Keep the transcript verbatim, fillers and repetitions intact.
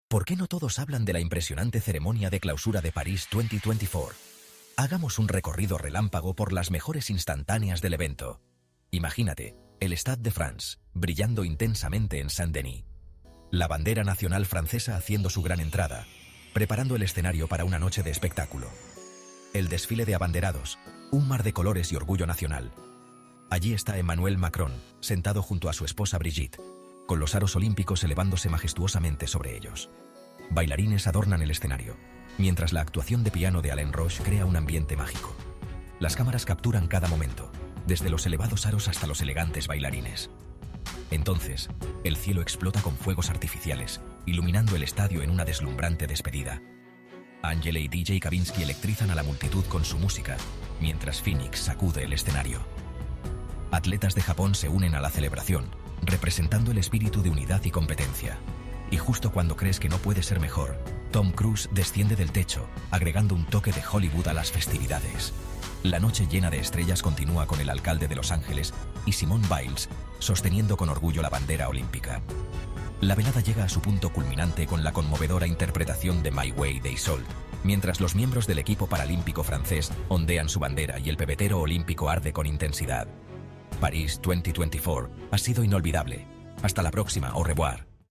¿Por qué no todos hablan de la impresionante ceremonia de clausura de París dos mil veinticuatro? Hagamos un recorrido relámpago por las mejores instantáneas del evento. Imagínate, el Stade de France, brillando intensamente en Saint-Denis. La bandera nacional francesa haciendo su gran entrada, preparando el escenario para una noche de espectáculo. El desfile de abanderados, un mar de colores y orgullo nacional. Allí está Emmanuel Macron, sentado junto a su esposa Brigitte, con los aros olímpicos elevándose majestuosamente sobre ellos. Bailarines adornan el escenario, mientras la actuación de piano de Alain Roche crea un ambiente mágico. Las cámaras capturan cada momento, desde los elevados aros hasta los elegantes bailarines. Entonces, el cielo explota con fuegos artificiales, iluminando el estadio en una deslumbrante despedida. Angela y D J Kavinsky electrizan a la multitud con su música, mientras Phoenix sacude el escenario. Atletas de Japón se unen a la celebración, representando el espíritu de unidad y competencia. Y justo cuando crees que no puede ser mejor, Tom Cruise desciende del techo, agregando un toque de Hollywood a las festividades. La noche llena de estrellas continúa con el alcalde de Los Ángeles y Simone Biles, sosteniendo con orgullo la bandera olímpica. La velada llega a su punto culminante con la conmovedora interpretación de My Way de Isolde, mientras los miembros del equipo paralímpico francés ondean su bandera y el pebetero olímpico arde con intensidad. París dos mil veinticuatro ha sido inolvidable. Hasta la próxima, au revoir.